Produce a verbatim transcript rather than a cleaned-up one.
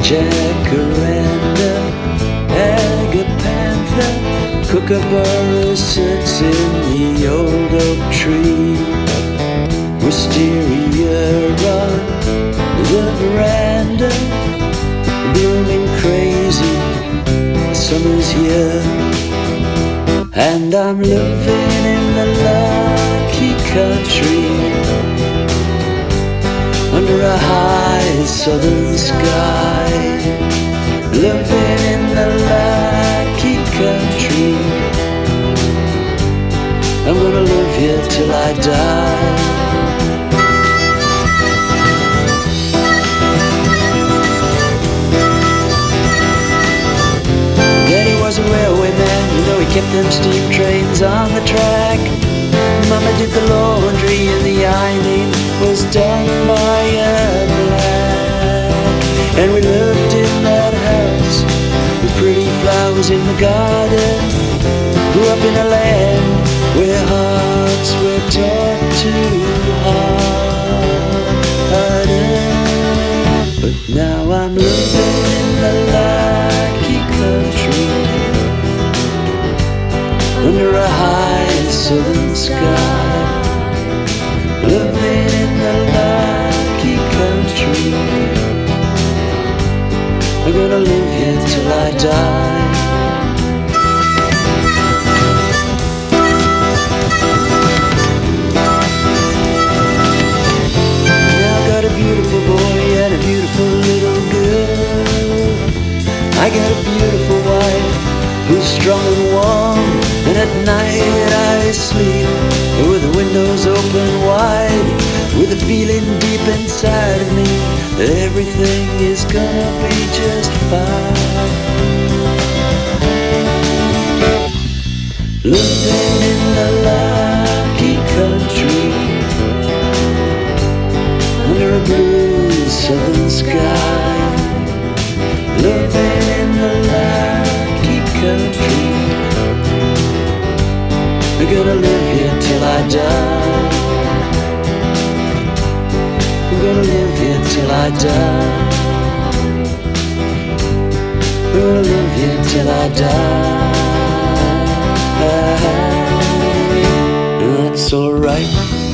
Jacaranda, Agapantha, Kookaburra sits in the old oak tree. Wisteria on the veranda, blooming crazy, summer's here. And I'm living in the lucky country, under a high southern sky. Living in the lucky country, I'm gonna live here till I die. Daddy was a railway man, you know he kept them steam trains on the track. Mama did the laundry and the ironing was done by a black. And we lived in that house with pretty flowers in the garden. Grew up in a land where hearts were taught to harden. But now I'm living in the lucky country, under a high southern sky. Living in the lucky country, I'm gonna live here till I die. Now I got a beautiful boy and a beautiful little girl. I got a beautiful wife who's strong and warm, and at night I sleep with the windows open wide, with a feeling deep inside of me that everything is gonna be just fine. Living in the lucky country, under a blue southern sky. Living in the lucky country, I'm gonna live here till I die. I'm gonna live here till I die. I'm gonna live here till I die. That's alright.